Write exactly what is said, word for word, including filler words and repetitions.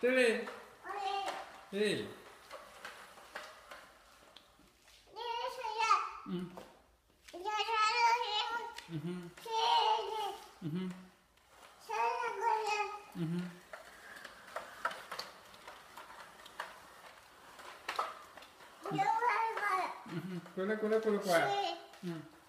Tele. Hey. Mm. Mhm. Mhm. Mhm. Mhm. Quella, quella, quella qua. Mm.